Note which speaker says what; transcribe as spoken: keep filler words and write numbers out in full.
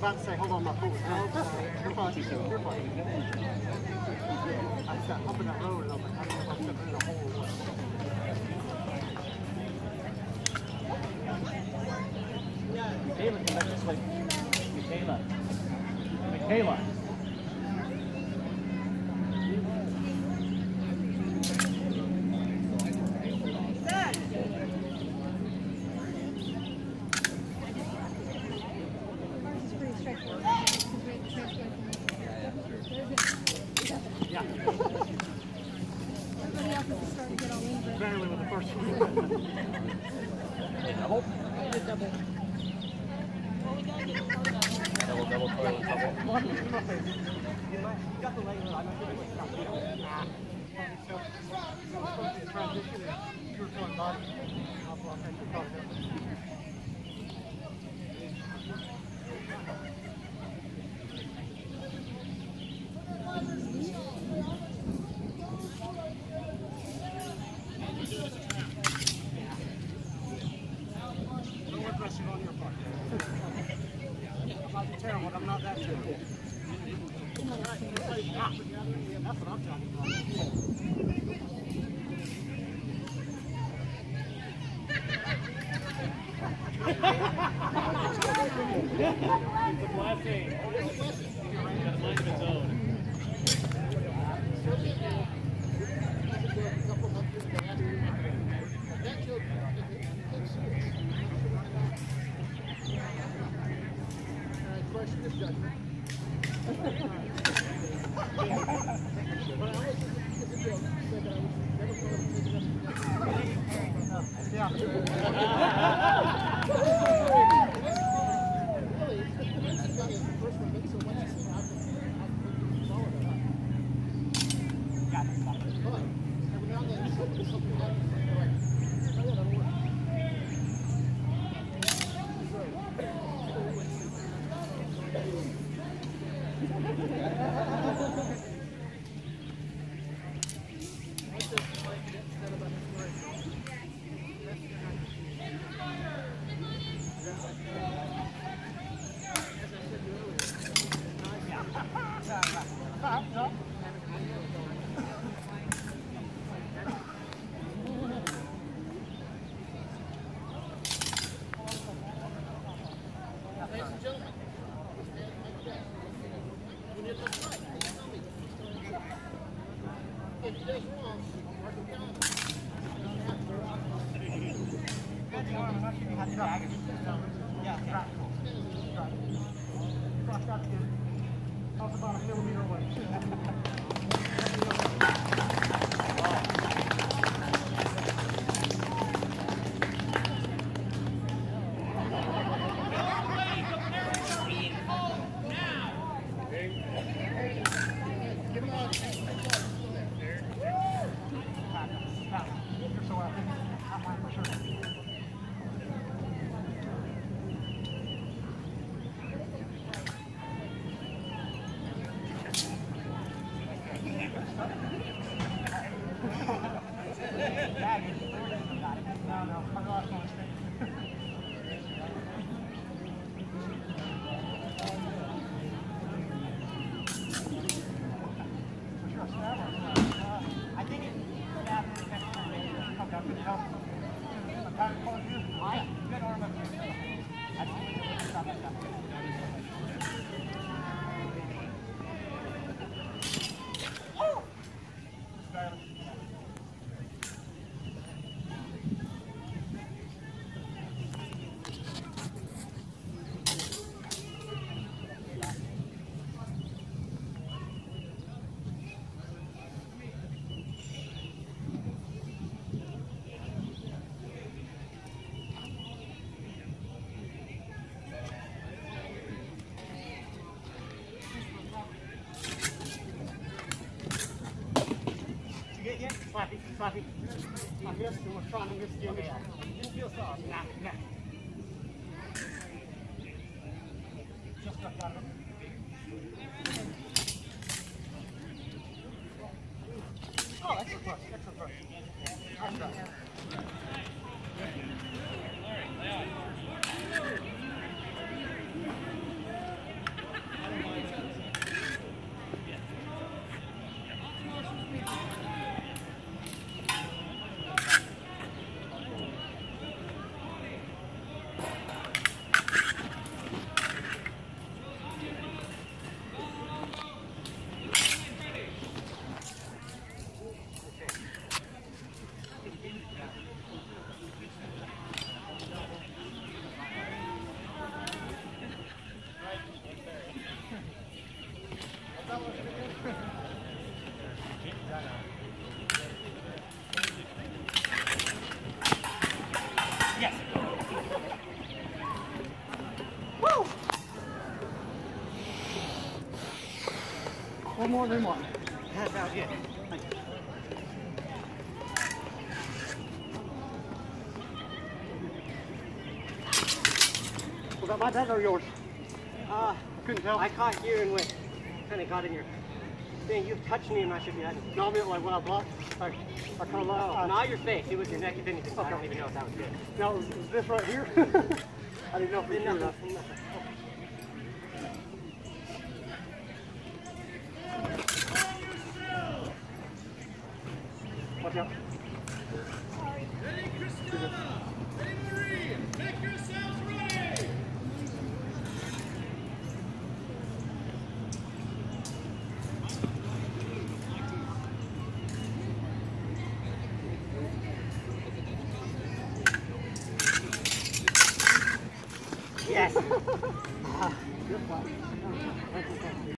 Speaker 1: about to say, hold on, my foot. No, you're fine. You're fine. I just got up in that road and I was like, I don't know if I'm stepping in a hole or what.
Speaker 2: Michaela, come back this way. Michaela. Michaela.
Speaker 1: Barely with the first one.
Speaker 2: Double?
Speaker 3: Double.
Speaker 2: Double, double, total, double.
Speaker 1: You got the leg I'm not sure what you're doing. So, it's supposed to be a transition and you're going body. I'll block that your car down. On your part. I'm not terrible, I'm not that terrible. That's what I'm talking about.
Speaker 2: The blessing. Got a mind of its own.
Speaker 1: Slappy, slappy. I missed and was trying to miss the other side. Didn't feel soft. Nah, nah. Just got out of it. Oh, excellent push, excellent push. Nice shot.
Speaker 2: Yes.
Speaker 1: Woo! One more, then one.
Speaker 2: That sounds good.
Speaker 1: Was that my bad or yours?
Speaker 3: Uh,
Speaker 1: I couldn't tell.
Speaker 3: I caught you and went, kind of got in your thing. You touched me and I should be at it.
Speaker 1: No, I mean like when I blocked, I, I kind of
Speaker 3: No,
Speaker 1: lost.
Speaker 3: not your face. It was your neck, if anything.
Speaker 1: Okay.
Speaker 3: I don't even know if that was good.
Speaker 1: Now, is, is this right here? I didn't know if it was
Speaker 3: Nothing,
Speaker 1: here.
Speaker 3: nothing.
Speaker 1: Watch out.